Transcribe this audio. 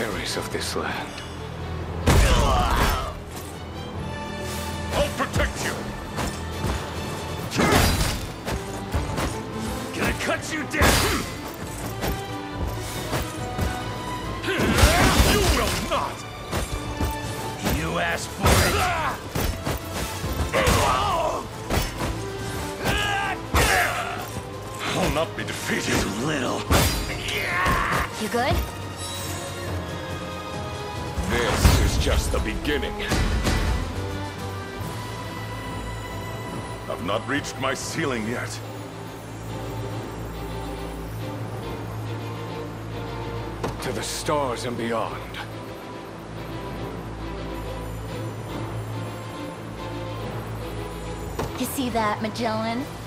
Faeries of this land. I'll protect you! Gonna cut you down! You will not! You asked for it! I'll not be defeated. You little... You good? This is just the beginning. I've not reached my ceiling yet. To the stars and beyond. You see that, Magellan?